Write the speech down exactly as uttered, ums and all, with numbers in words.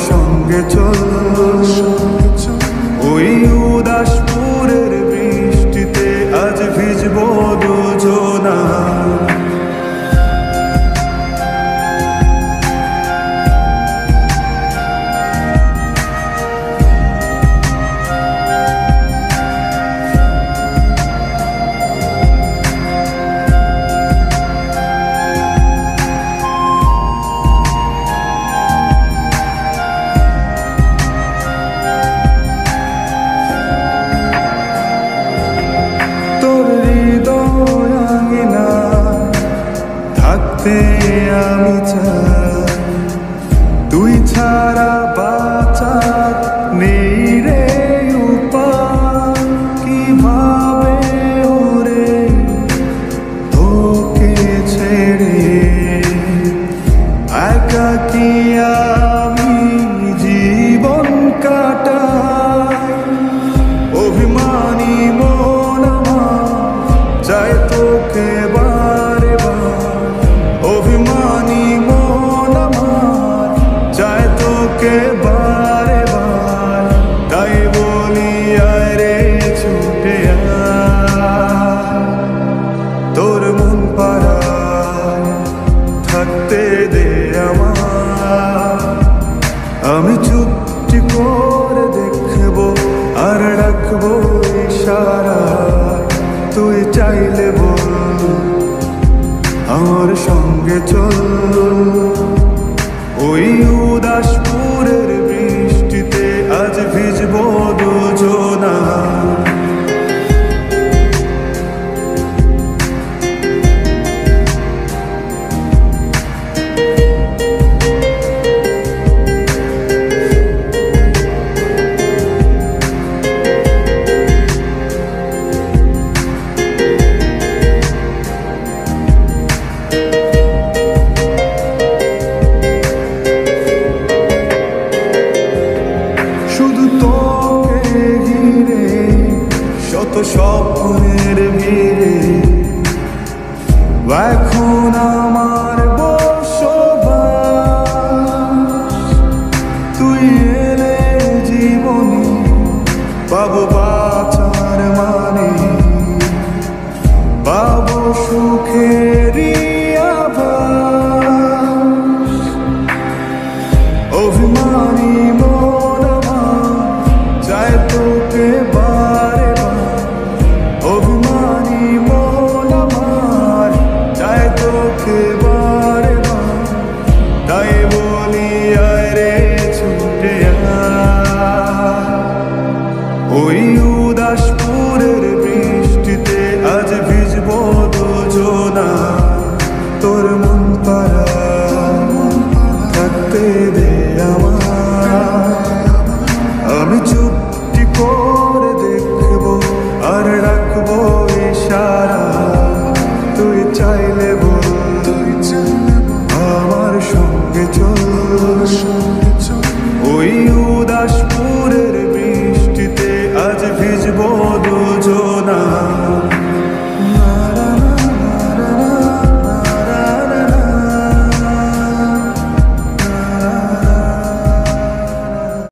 সঙ্গে চল, ওই উদাসপুরের বৃষ্টিতে আজ ভিজবো দুজনা। আমি চাই তুই ছাড়া বাঁচার নেই রে উপায়, কিভাবে ওরে তোকে ছেড়ে একাকী আমি জীবন কাটাই। অভিমানী মন আমার চায় তোকে বারে বার, অভিমানী মন আমার চায় তোকে বারে বার। তাই বলি আরে ছুটে আয়, তোর মন পাড়ায় থাকতে দে আমার। আমি চুপটি করে দেখবো আর রাখবো ইশারা, তুই চাইলে বল আমার সঙ্গে চল, ওই উদাসপুরের বৃষ্টিতে আজ ভিজবো দুজনা। শত স্বপ্নের ভিড়ে এখন আমার বসবাস, তুই এলে জীবনে পাবো বাঁচার মানে, পাবো সুখেরই আভাস। অভিমান